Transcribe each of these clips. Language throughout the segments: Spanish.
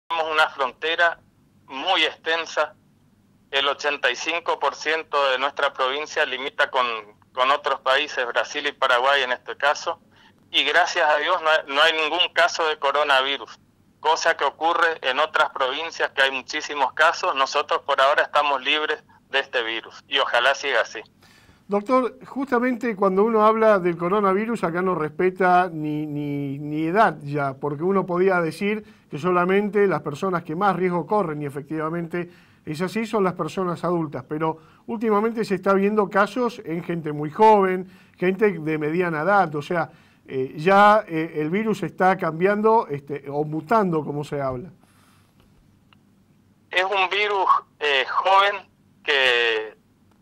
una frontera muy extensa. El 85% de nuestra provincia limita con otros países, Brasil y Paraguay en este caso, y gracias a Dios no hay ningún caso de coronavirus, cosa que ocurre en otras provincias que hay muchísimos casos. Nosotros por ahora estamos libres de este virus y ojalá siga así. Doctor, justamente cuando uno habla del coronavirus, acá no respeta ni edad ya, porque uno podía decir que solamente las personas que más riesgo corren, y efectivamente es así, son las personas adultas, pero últimamente se está viendo casos en gente muy joven, gente de mediana edad, o sea, el virus está cambiando o mutando, como se habla. Es un virus joven que...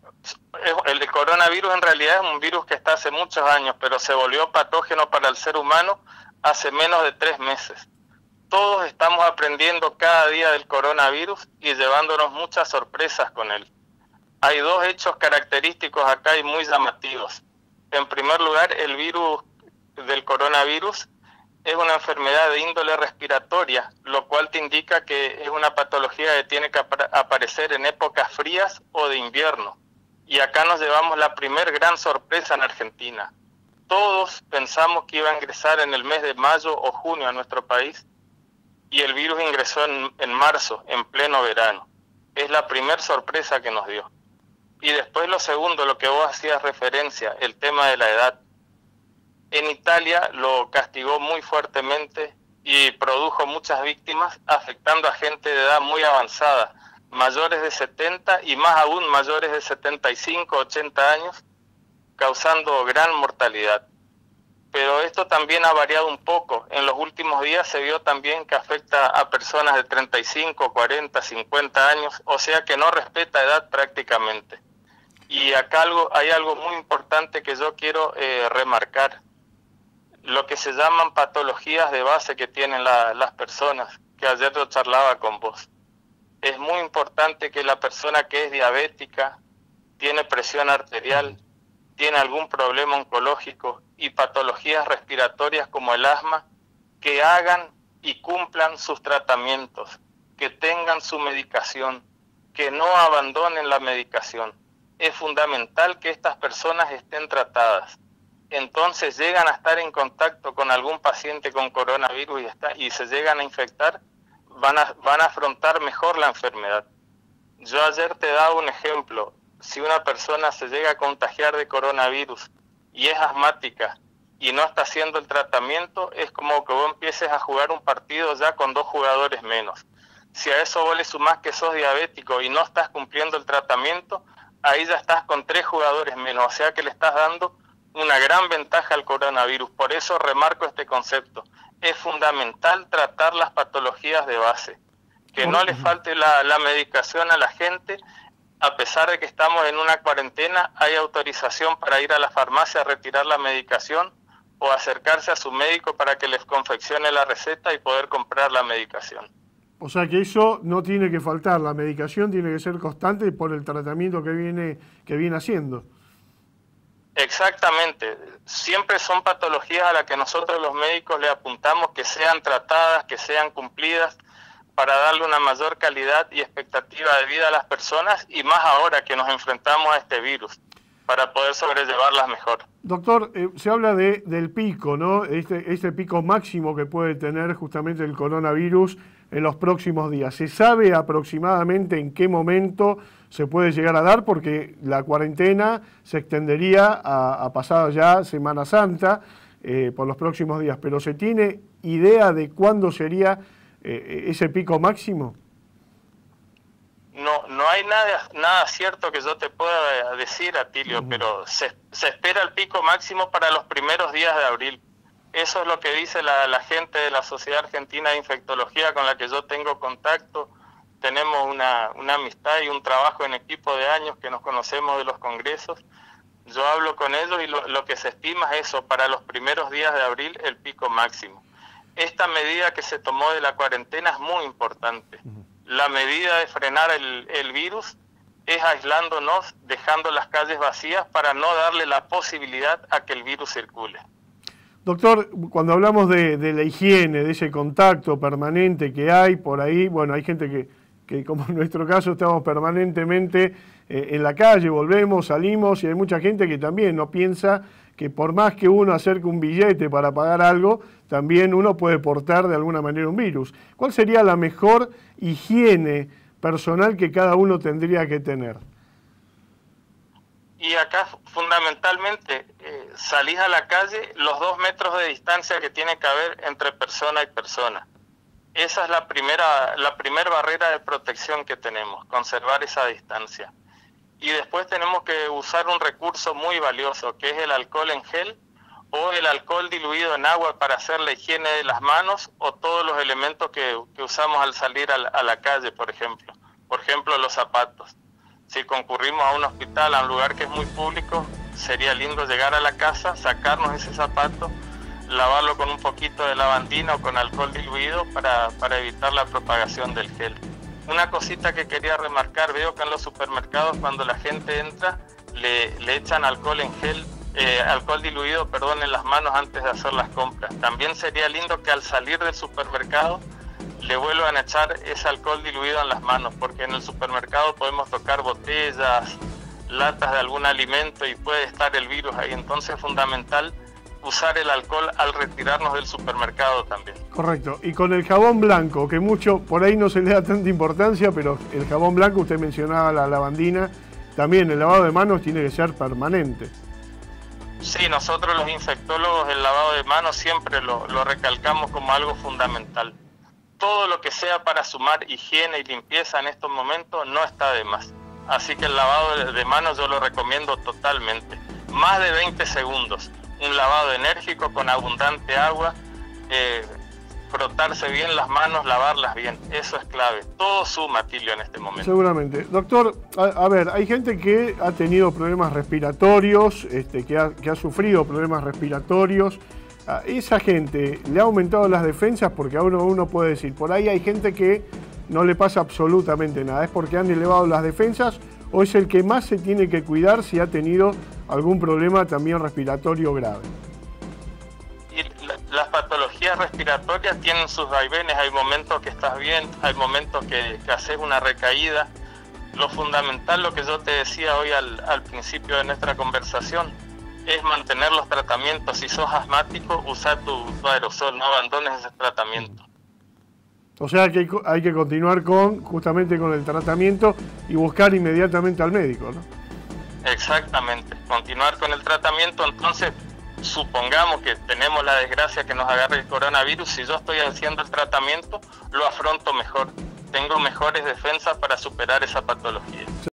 El coronavirus en realidad es un virus que está hace muchos años, pero se volvió patógeno para el ser humano hace menos de 3 meses. Todos estamos aprendiendo cada día del coronavirus y llevándonos muchas sorpresas con él. Hay 2 hechos característicos acá y muy llamativos. En primer lugar, el virus del coronavirus es una enfermedad de índole respiratoria, lo cual te indica que es una patología que tiene que aparecer en épocas frías o de invierno. Y acá nos llevamos la primer gran sorpresa en Argentina. Todos pensamos que iba a ingresar en el mes de mayo o junio a nuestro país y el virus ingresó en marzo, en pleno verano. Es la primera sorpresa que nos dio. Y después lo segundo, lo que vos hacías referencia, el tema de la edad. En Italia lo castigó muy fuertemente y produjo muchas víctimas, afectando a gente de edad muy avanzada, mayores de 70 y más aún mayores de 75, 80 años, causando gran mortalidad. Pero esto también ha variado un poco. En los últimos días se vio también que afecta a personas de 35, 40, 50 años, o sea que no respeta edad prácticamente. Y acá hay algo muy importante que yo quiero remarcar. Lo que se llaman patologías de base que tienen las personas, que ayer yo charlaba con vos. Es muy importante que la persona que es diabética, tiene presión arterial, tiene algún problema oncológico y patologías respiratorias como el asma, que hagan y cumplan sus tratamientos, que tengan su medicación, que no abandonen la medicación. Es fundamental que estas personas estén tratadas. Entonces llegan a estar en contacto con algún paciente con coronavirus y se llegan a infectar, van a afrontar mejor la enfermedad. Yo ayer te daba un ejemplo. Si una persona se llega a contagiar de coronavirus y es asmática y no está haciendo el tratamiento, es como que vos empieces a jugar un partido ya con 2 jugadores menos. Si a eso vos le sumás que sos diabético y no estás cumpliendo el tratamiento, ahí ya estás con 3 jugadores menos, o sea que le estás dando una gran ventaja al coronavirus. Por eso remarco este concepto. Es fundamental tratar las patologías de base, que no le falte la medicación a la gente. A pesar de que estamos en una cuarentena, hay autorización para ir a la farmacia a retirar la medicación o acercarse a su médico para que les confeccione la receta y poder comprar la medicación. O sea que eso no tiene que faltar, la medicación tiene que ser constante por el tratamiento que viene haciendo. Exactamente, siempre son patologías a las que nosotros los médicos le apuntamos que sean tratadas, que sean cumplidas, para darle una mayor calidad y expectativa de vida a las personas, y más ahora que nos enfrentamos a este virus, para poder sobrellevarlas mejor. Doctor, se habla del pico, ¿no? Este pico máximo que puede tener justamente el coronavirus en los próximos días. ¿Se sabe aproximadamente en qué momento se puede llegar a dar? Porque la cuarentena se extendería a pasada ya Semana Santa por los próximos días, pero ¿se tiene idea de cuándo sería ese pico máximo? No hay nada cierto que yo te pueda decir, Atilio, pero se espera el pico máximo para los primeros días de abril. Eso es lo que dice la gente de la Sociedad Argentina de Infectología con la que yo tengo contacto. Tenemos una amistad y un trabajo en equipo de años que nos conocemos de los congresos. Yo hablo con ellos y lo que se estima es eso, para los primeros días de abril el pico máximo. Esta medida que se tomó de la cuarentena es muy importante. La medida de frenar el virus es aislándonos, dejando las calles vacías para no darle la posibilidad a que el virus circule. Doctor, cuando hablamos de la higiene, de ese contacto permanente que hay por ahí, bueno, hay gente que como en nuestro caso estamos permanentemente en la calle, volvemos, salimos, y hay mucha gente que también no piensa que por más que uno acerque un billete para pagar algo, también uno puede portar de alguna manera un virus. ¿Cuál sería la mejor higiene personal que cada uno tendría que tener? Y acá fundamentalmente salís a la calle, los 2 metros de distancia que tiene que haber entre persona y persona. Esa es la primera barrera de protección que tenemos, conservar esa distancia. Y después tenemos que usar un recurso muy valioso, que es el alcohol en gel o el alcohol diluido en agua para hacer la higiene de las manos o todos los elementos que usamos al salir a la calle, por ejemplo. Por ejemplo, los zapatos. Si concurrimos a un hospital, a un lugar que es muy público, sería lindo llegar a la casa, sacarnos ese zapato, lavarlo con un poquito de lavandina o con alcohol diluido para evitar la propagación del gel. Una cosita que quería remarcar, veo que en los supermercados cuando la gente entra le echan alcohol en gel, alcohol diluido, en las manos antes de hacer las compras. También sería lindo que al salir del supermercado le vuelvan a echar ese alcohol diluido en las manos, porque en el supermercado podemos tocar botellas, latas de algún alimento y puede estar el virus ahí. Entonces es fundamental usar el alcohol al retirarnos del supermercado también. Correcto. Y con el jabón blanco, que mucho por ahí no se le da tanta importancia, pero el jabón blanco, usted mencionaba la lavandina, también el lavado de manos tiene que ser permanente. Sí, nosotros los infectólogos el lavado de manos siempre lo recalcamos como algo fundamental. Todo lo que sea para sumar higiene y limpieza en estos momentos no está de más. Así que el lavado de manos yo lo recomiendo totalmente. Más de 20 segundos. Un lavado enérgico con abundante agua, frotarse bien las manos, lavarlas bien. Eso es clave. Todo suma, Tilio, en este momento. Seguramente. Doctor, a ver, hay gente que ha tenido problemas respiratorios, que ha sufrido problemas respiratorios. ¿A esa gente le ha aumentado las defensas? Porque ahora uno puede decir, por ahí hay gente que no le pasa absolutamente nada. ¿Es porque han elevado las defensas o es el que más se tiene que cuidar si ha tenido algún problema también respiratorio grave? Y las patologías respiratorias tienen sus vaivenes. Hay momentos que estás bien, hay momentos que haces una recaída. Lo fundamental, lo que yo te decía hoy al principio de nuestra conversación, es mantener los tratamientos. Si sos asmático, usa tu aerosol, no abandones ese tratamiento. O sea que hay que continuar justamente con el tratamiento y buscar inmediatamente al médico, ¿no? Exactamente, continuar con el tratamiento. Entonces, supongamos que tenemos la desgracia que nos agarre el coronavirus, si yo estoy haciendo el tratamiento, lo afronto mejor. Tengo mejores defensas para superar esa patología.